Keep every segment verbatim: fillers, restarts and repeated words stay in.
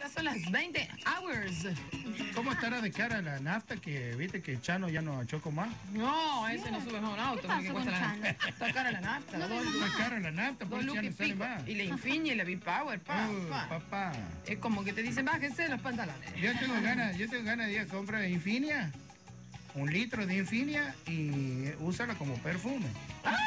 Estas son las veinte hours. ¿Cómo estará de cara la nafta? Que viste que Chano ya no choco más. No, ese no sube más un auto. ¿Qué pasó que con cuesta la Chano? nafta. Está cara la nafta. No dos, vemos Está cara la nafta, por dos eso ya no lucas y sale pico. más. Y la Infinia y la B-Power, pa, Uh, pa. papá. Es como que te dicen, bájense los pantalones. Yo tengo ganas, yo tengo ganas de ir a comprar Infinia, un litro de Infinia y usarla como perfume. ¡Ah!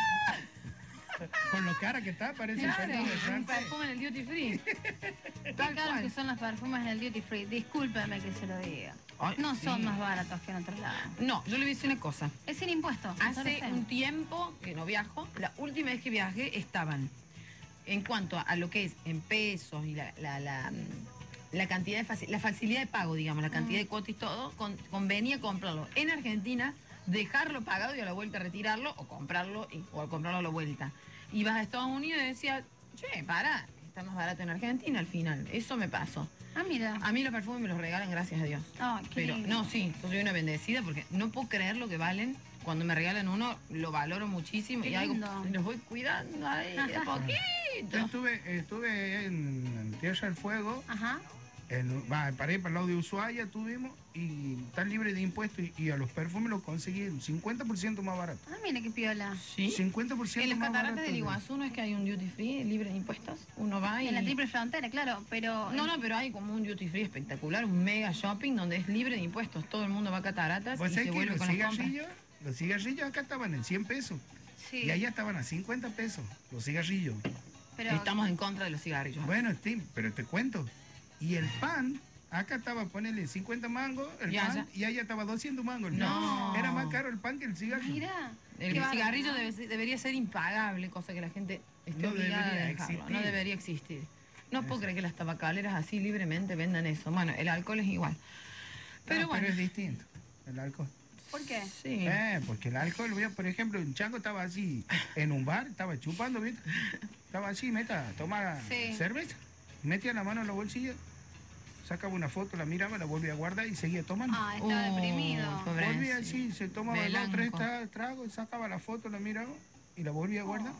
Con lo cara que está, parece Claro, un perfume un francés. perfume en el duty free. Qué Tal caros cual. que son los perfumes en el duty free. Discúlpeme que se lo diga. Ay, No sí. son más baratos que en otros lados. No, yo le voy a decir una cosa. Es sin impuesto. Hace un tiempo que no viajo. La última vez que viajé estaban, en cuanto a lo que es en pesos y la, la, la, la cantidad de faci- la facilidad de pago, digamos, la cantidad Mm. de cuotas y todo, con- convenía comprarlo en Argentina, dejarlo pagado y a la vuelta retirarlo o comprarlo y, o comprarlo a la vuelta. Ibas a Estados Unidos y decías, che, para, está más barato en Argentina al final. Eso me pasó. Ah, mira. A mí los perfumes me los regalan, gracias a Dios. Ay, qué Pero, lindo. no, sí, yo soy una bendecida porque no puedo creer lo que valen. Cuando me regalan uno, lo valoro muchísimo Qué y algo lindo. los voy cuidando ahí de a Yo poquito. estuve, estuve en, en Tierra del Fuego, Ajá. en, va, paré para el lado de Ushuaia, tuvimos, y están libres de impuestos y, y a los perfumes los conseguí un cincuenta por ciento más barato. Ah, mira qué piola. ¿Sí? cincuenta por ciento En las más cataratas barato. del Iguazú no es que hay un duty free libre de impuestos. Uno va y... En la triple frontera, claro, pero... No, no, pero hay como un duty free espectacular, un mega shopping donde es libre de impuestos. Todo el mundo va a cataratas ¿Vos y sabés se que vuelve los con las compras. cigarrillos, los cigarrillos acá estaban en cien pesos Sí, y allá estaban a cincuenta pesos los cigarrillos? pero... Estamos en contra de los cigarrillos. Bueno, Tim, pero te cuento. Y el pan, acá estaba, ponele cincuenta mangos el Y pan, allá- y allá estaba doscientos mangos el pan. No. Era más caro el pan que el cigarrillo. Mira. El qué cigarrillo bárbaro. debe ser- debería ser impagable, cosa que la gente esté No obligada a debería dejarlo. existir. No debería existir. No puedo Eso. creer que las tabacaleras así libremente vendan eso. Bueno, el alcohol es igual. Pero No, bueno. pero es distinto, el alcohol. ¿Por qué? Sí. Eh, porque el alcohol, yo, por ejemplo, un chango estaba así en un bar, estaba chupando, ¿viste? Estaba así, meta, tomaba Sí. cerveza, metía la mano en la bolsilla, sacaba una foto, la miraba, la volvía a guardar y seguía tomando. Ah, está Oh, deprimido. pobre. Volvía sí. así, se tomaba dos, Melanco. tres tra- tragos, sacaba la foto, la miraba y la volvía a guardar.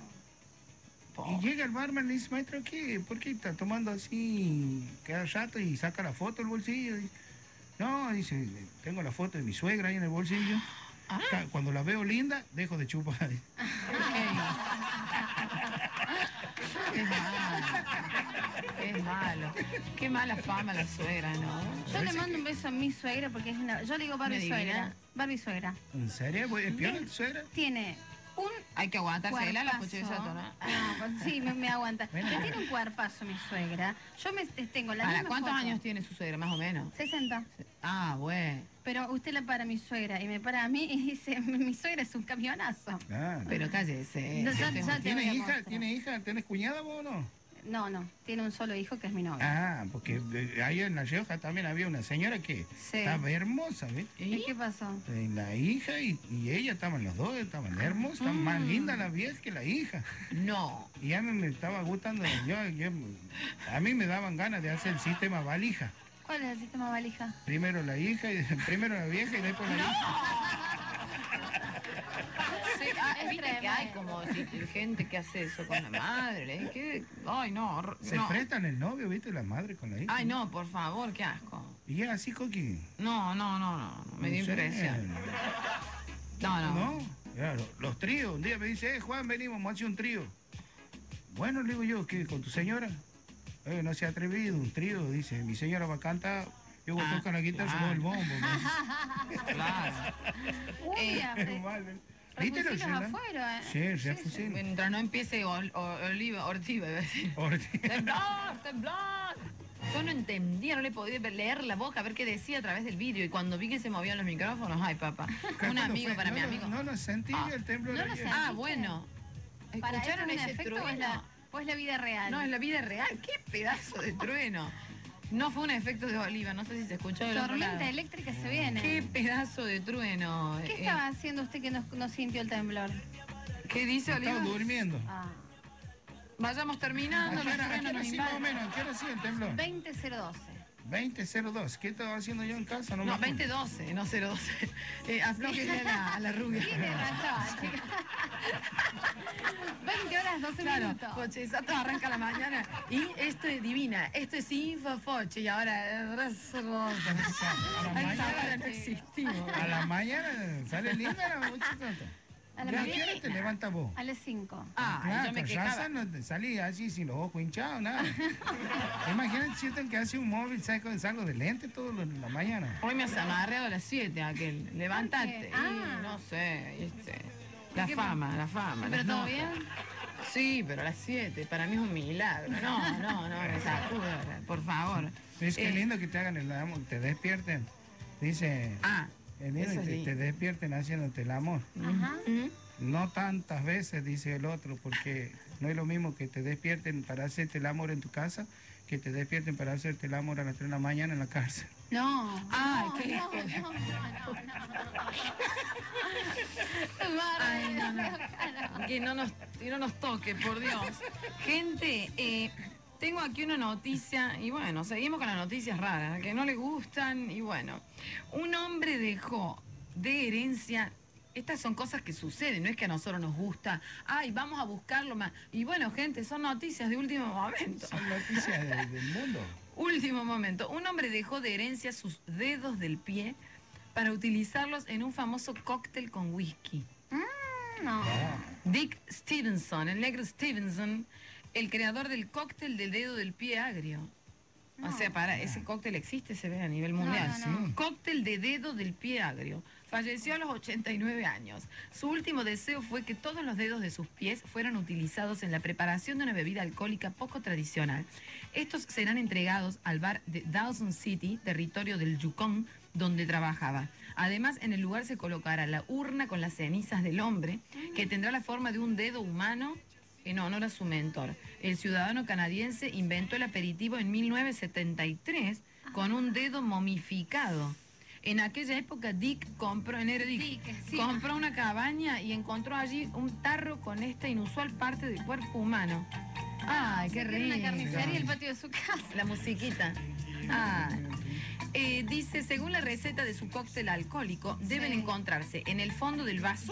Pobre. Y llega el barman y le dice, maestro, ¿qué? ¿Por qué está tomando así cada rato y saca la foto del bolsillo? Y, no, dice, tengo la foto de mi suegra ahí en el bolsillo. Ah. Ca- Cuando la veo linda, dejo de chupar. Qué malo. Qué malo. Qué mala fama la suegra, ¿no? Yo le mando un beso a mi suegra porque es una... Yo le digo Barbie ¿Me adivina? suegra. Barbie suegra. ¿En serio? ¿Es piola tu suegra? Tiene un Hay que aguantársela la cuerpazo. coche de Sato, ¿no? Ah, pues sí, me, me aguanta. Bueno. Pero tiene un cuerpazo mi suegra. Yo me eh, tengo la ¿Para misma cuántos foto. años tiene su suegra, más o menos? sesenta. Ah, bueno. Pero usted la para a mi suegra y me para a mí y dice, mi suegra es un camionazo. Ah, Pero cállese. No, ya- Este- ya- te ¿Tiene voy a hija? mostrar. ¿Tiene hija? ¿Tienes cuñada vos o no? No, no, tiene un solo hijo que es mi novio. Ah, porque eh, ahí en La Rioja también había una señora que Sí. estaba hermosa, ¿viste? ¿Y qué pasó? Eh, La hija y, y ella estaban los dos, estaban hermosas, estaban más linda la vieja que la hija. No. Y a mí me estaba gustando, yo, yo- a mí me daban ganas de hacer el sistema valija. ¿Cuál es el sistema valija? Primero la hija, y, primero la vieja y después la hija. Sí, ah, Es viste que tremendo. hay como si- gente que hace eso con la madre. ¿eh? ¿Qué? Ay, no. hor- Se no. prestan el novio, ¿viste? La madre con la hija. Ay, no, por favor, qué asco. Y es así, Coqui. No, no, no, no. no, Me dio No sé. impresión. No, no. No, claro, los tríos. Un día me dice, eh, Juan, venimos, vamos a hacer un trío. Bueno, le digo yo, ¿qué? ¿Con tu señora? Eh, no se ha atrevido, un trío, dice, mi señora va a cantar, yo voy a Ah, tocar la guitarra, claro. yo el bombo. me Claro. Uy, Eh, a- dice. eh, Mal, ¿eh? ¿Viste lo refusilos que afuera. Sí, eh. refusilos. Mientras no empiece ol- o- Oliva, Ortiva, iba a decir. Ortiz. ¡Temblor! ¡Temblor! Yo no entendía, no le podía leer la boca, a ver qué decía a través del vídeo. Y cuando vi que se movían los micrófonos, ay, papá. Un ¿Cuándo amigo fue? para no, mi lo- amigo. No lo sentí Ah, el temblor no lo ayer. sentí. Ah, bueno. ¿Para eso ¿Escucharon es un ese efecto trueno? o es, la, o es la vida real? No, es la vida real. ¡Qué pedazo de trueno! No fue un efecto de Oliva, no sé si se escuchó del otro lado. Tormenta eléctrica se viene. ¡Qué pedazo de trueno! ¿Qué Eh, estaba haciendo usted que no, no sintió el temblor? ¿Qué dice Oliva? Estaba durmiendo. Ah, Vayamos terminando, ¿A qué los hora- a qué truenos hora nos sí, más o invaden. menos? ¿A qué hora sí el temblor? veinte cero doce. veinte cero dos. ¿Qué estaba haciendo yo en casa? No, me No, acuerdo. veinte doce, no cero doce. Eh, aflójele a la, a la rubia. Tiene razón, chica. veinte horas, doce Claro, minutos. Foche Sato arranca a la mañana. Y esto es divina, esto es Info Foche. Y ahora. A la Ahí está, mañana, ahora no existimos. a la mañana sale linda la muchacha. A la ¿Ya a mañana. qué hora te levantas vos? A las cinco. Ah, Claro, yo me con quejaba. raza no te salí así sin los ojos hinchados, nada. Imagínate si yo tengo que hacer un móvil, salgo, salgo de lente toda la mañana. Hoy me has amarreado a las siete aquel. Levantate. ¿Por qué? Y Ah. no sé, este, la ¿Qué fama, la fama. ¿Pero las todo notas. bien? Sí, pero a las siete, para mí es un milagro. No, no, no, me sacuda, por favor. Es que Eh, lindo que te hagan el amor, te despierten. Dice, Ah, es lindo eso que es te, lindo. te despierten haciéndote el amor. Ajá. ¿Mm? No tantas veces, dice el otro, porque no es lo mismo que te despierten para hacerte el amor en tu casa, que te despierten para hacerte el amor a las tres de la mañana en la cárcel. No. Ay, no, qué- no, qué- no, no, no, no. Ay, no, no. Que no nos, que no nos toque, por Dios. Gente, eh, tengo aquí una noticia, y bueno, seguimos con las noticias raras, que no le gustan, y bueno. Un hombre dejó de herencia. Estas son cosas que suceden, no es que a nosotros nos gusta. Ay, vamos a buscarlo más. Y bueno, gente, son noticias de último momento. Son noticias de- del mundo. Último momento. Un hombre dejó de herencia sus dedos del pie para utilizarlos en un famoso cóctel con whisky. No. Dick Stevenson, el negro Stevenson, el creador del cóctel del dedo del pie agrio. O No. sea, para, ese cóctel existe, se ve a nivel mundial. no, no. Sí. Cóctel de dedo del pie agrio. Falleció a los ochenta y nueve años. Su último deseo fue que todos los dedos de sus pies fueran utilizados en la preparación de una bebida alcohólica poco tradicional. Estos serán entregados al bar de Dawson City, territorio del Yukon, donde trabajaba. Además, en el lugar se colocará la urna con las cenizas del hombre, que tendrá la forma de un dedo humano en honor a su mentor. El ciudadano canadiense inventó el aperitivo en mil novecientos setenta y tres con un dedo momificado. En aquella época Dick compró, enero Dick, Dick, sí. compró una cabaña y encontró allí un tarro con esta inusual parte del cuerpo humano. Ay, qué Tiene rico. una carnicería y el patio de su casa. La musiquita. Ah. Eh, dice, según la receta de su cóctel alcohólico, deben Sí. encontrarse en el fondo del vaso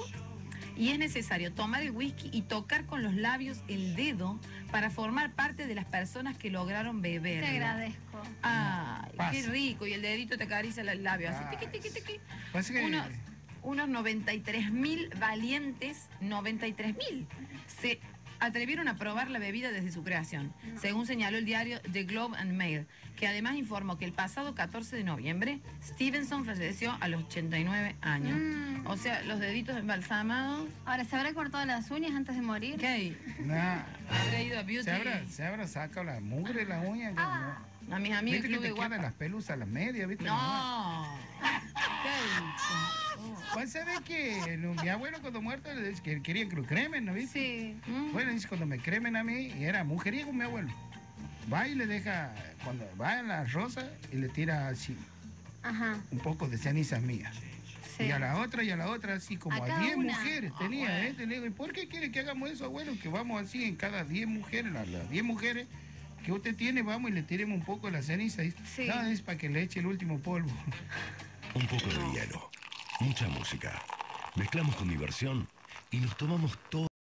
y es necesario tomar el whisky y tocar con los labios el dedo para formar parte de las personas que lograron beber. Te agradezco. Ay, Pasa. qué rico. Y el dedito te acaricia el labio, así, Ah, tiqui, tiqui, tiqui. Parece que Unos, unos noventa y tres mil valientes, noventa y tres mil, se atrevieron a probar la bebida desde su creación, según señaló el diario The Globe and Mail, que además informó que el pasado catorce de noviembre, Stevenson falleció a los ochenta y nueve años. Mm. O sea, los deditos embalsamados. Ahora, ¿se habrá cortado las uñas antes de morir? ¿Qué? nah, Habrá ido a Beauty. se habrá, se habrá sacado la mugre de la uña. que Ah. no. A mis amigos ¿Viste que Club te de quedan Guapa. las pelusas a las medias? ¿Viste? No. ¿Qué dicho? Pues se ve que no, mi abuelo cuando muerto le dice que quería que lo cremen, ¿no viste? Sí. Mm. Bueno, dice cuando me cremen a mí, y era mujeriego mi abuelo. Va y le deja, cuando va a la rosa y le tira así Ajá. un poco de cenizas mías. Sí. Y a la otra y a la otra así como A a cada diez una. mujeres Ah, tenía, bueno. ¿eh? Le digo, ¿y por qué quiere que hagamos eso, abuelo? Que vamos así en cada diez mujeres, las las diez mujeres que usted tiene, vamos y le tiremos un poco de la ceniza. Dice, Sí. no, es para que le eche el último polvo. Un poco de hielo, mucha música. Mezclamos con diversión y nos tomamos todo.